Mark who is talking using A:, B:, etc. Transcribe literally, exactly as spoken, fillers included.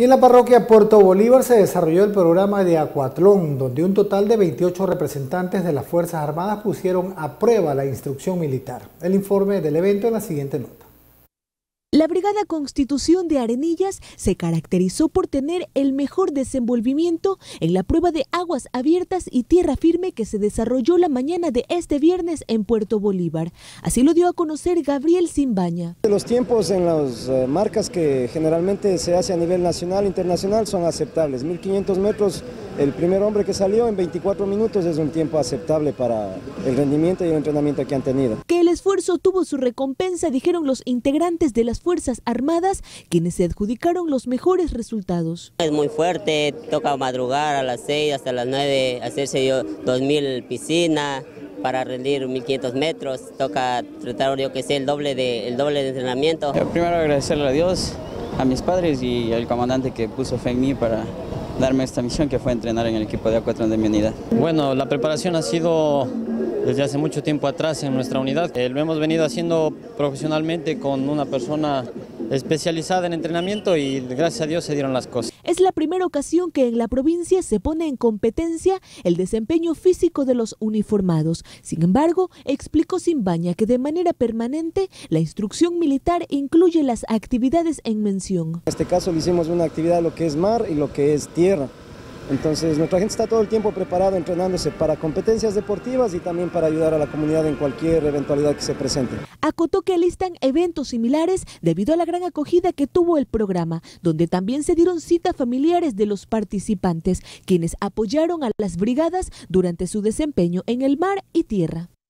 A: Y en la parroquia Puerto Bolívar se desarrolló el programa de Acuatlón, donde un total de veintiocho representantes de las Fuerzas Armadas pusieron a prueba la instrucción militar. El informe del evento en la siguiente nota.
B: La Brigada Constitución de Arenillas se caracterizó por tener el mejor desenvolvimiento en la prueba de aguas abiertas y tierra firme que se desarrolló la mañana de este viernes en Puerto Bolívar. Así lo dio a conocer Gabriel Simbaña.
C: Los tiempos en las uh, marcas que generalmente se hace a nivel nacional e internacional son aceptables. mil quinientos metros, el primer hombre que salió en veinticuatro minutos es un tiempo aceptable para el rendimiento y el entrenamiento que han tenido.
B: Que el esfuerzo tuvo su recompensa, dijeron los integrantes de las Fuerzas Armadas, quienes se adjudicaron los mejores resultados.
D: Es muy fuerte, toca madrugar a las seis hasta las nueve, hacerse yo dos mil piscinas para rendir mil quinientos metros, toca tratar yo que sé el doble de, el doble de entrenamiento.
E: Yo primero agradecerle a Dios, a mis padres y al comandante que puso fe en mí para darme esta misión, que fue entrenar en el equipo de Acuatlón de mi unidad.
F: Bueno, la preparación ha sido desde hace mucho tiempo atrás en nuestra unidad. Eh, lo hemos venido haciendo profesionalmente con una persona especializada en entrenamiento y gracias a Dios se dieron las cosas.
B: Es la primera ocasión que en la provincia se pone en competencia el desempeño físico de los uniformados. Sin embargo, explicó Simbaña que de manera permanente la instrucción militar incluye las actividades en mención.
C: En este caso le hicimos una actividad lo que es mar y lo que es tierra. Entonces nuestra gente está todo el tiempo preparada, entrenándose para competencias deportivas y también para ayudar a la comunidad en cualquier eventualidad que se presente.
B: Acotó que alistan eventos similares debido a la gran acogida que tuvo el programa, donde también se dieron cita familiares de los participantes, quienes apoyaron a las brigadas durante su desempeño en el mar y tierra.